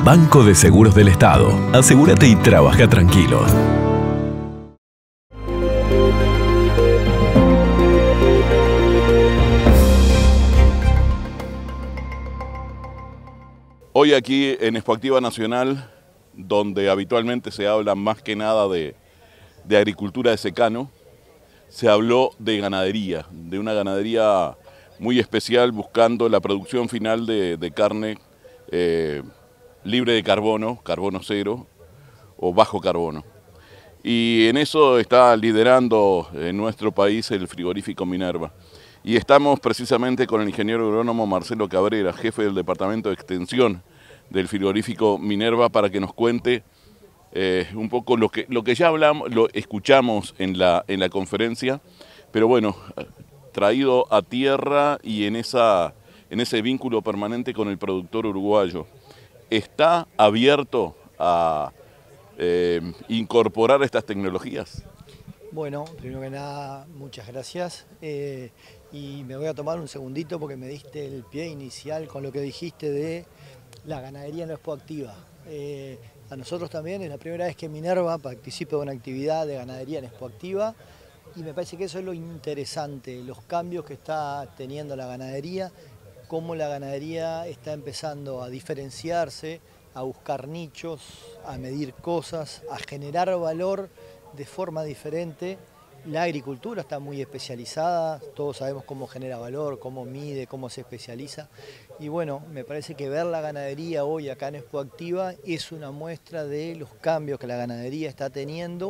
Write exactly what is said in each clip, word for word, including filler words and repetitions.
Banco de Seguros del Estado. Asegúrate y trabaja tranquilo. Hoy aquí en Expoactiva Nacional, donde habitualmente se habla más que nada de, de agricultura de secano, se habló de ganadería, de una ganadería muy especial buscando la producción final de, de carne eh, libre de carbono, carbono cero o bajo carbono. Y en eso está liderando en nuestro país el frigorífico Minerva. Y estamos precisamente con el ingeniero agrónomo Marcelo Cabrera, jefe del Departamento de Extensión del frigorífico Minerva, para que nos cuente eh, un poco lo que, lo que ya hablamos, lo escuchamos en la, en la conferencia, pero bueno, traído a tierra y en, esa, en ese vínculo permanente con el productor uruguayo. ¿Está abierto a eh, incorporar estas tecnologías? Bueno, primero que nada, muchas gracias. Eh, y me voy a tomar un segundito porque me diste el pie inicial con lo que dijiste de la ganadería no expoactiva. Eh, a nosotros también es la primera vez que Minerva participa de una actividad de ganadería en expoactiva y me parece que eso es lo interesante, los cambios que está teniendo la ganadería, cómo la ganadería está empezando a diferenciarse, a buscar nichos, a medir cosas, a generar valor de forma diferente. La agricultura está muy especializada, todos sabemos cómo genera valor, cómo mide, cómo se especializa. Y bueno, me parece que ver la ganadería hoy acá en Expoactiva es una muestra de los cambios que la ganadería está teniendo.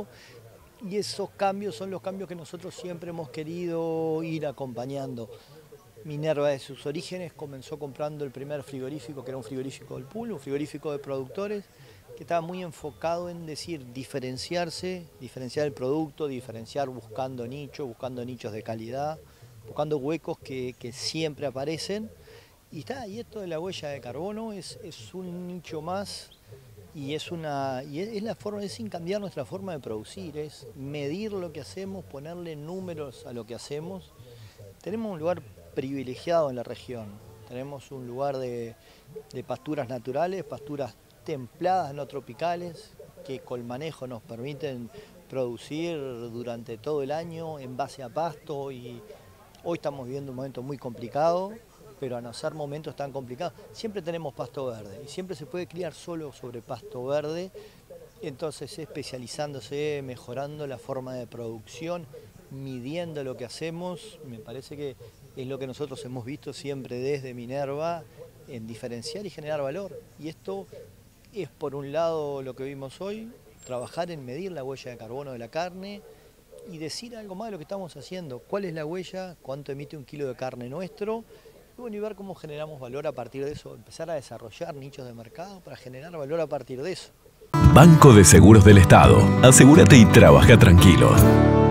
Y esos cambios son los cambios que nosotros siempre hemos querido ir acompañando. Minerva de sus orígenes comenzó comprando el primer frigorífico, que era un frigorífico del pool, un frigorífico de productores, que estaba muy enfocado en decir diferenciarse, diferenciar el producto, diferenciar buscando nichos, buscando nichos de calidad, buscando huecos que, que siempre aparecen. Y, está, y esto de la huella de carbono es, es un nicho más y, es, una, y es, es, la forma, es sin cambiar nuestra forma de producir, es medir lo que hacemos, ponerle números a lo que hacemos. Tenemos un lugar privilegiado en la región, tenemos un lugar de, de pasturas naturales, pasturas templadas no tropicales, que con manejo nos permiten producir durante todo el año en base a pasto, y hoy estamos viviendo un momento muy complicado, pero a no ser momentos tan complicados, siempre tenemos pasto verde y siempre se puede criar solo sobre pasto verde, entonces especializándose, mejorando la forma de producción, midiendo lo que hacemos, me parece que es lo que nosotros hemos visto siempre desde Minerva, en diferenciar y generar valor. Y esto es por un lado lo que vimos hoy, trabajar en medir la huella de carbono de la carne y decir algo más de lo que estamos haciendo, cuál es la huella, cuánto emite un kilo de carne nuestro, y, bueno, y ver cómo generamos valor a partir de eso, empezar a desarrollar nichos de mercado para generar valor a partir de eso. Banco de Seguros del Estado. Asegúrate y trabaja tranquilo.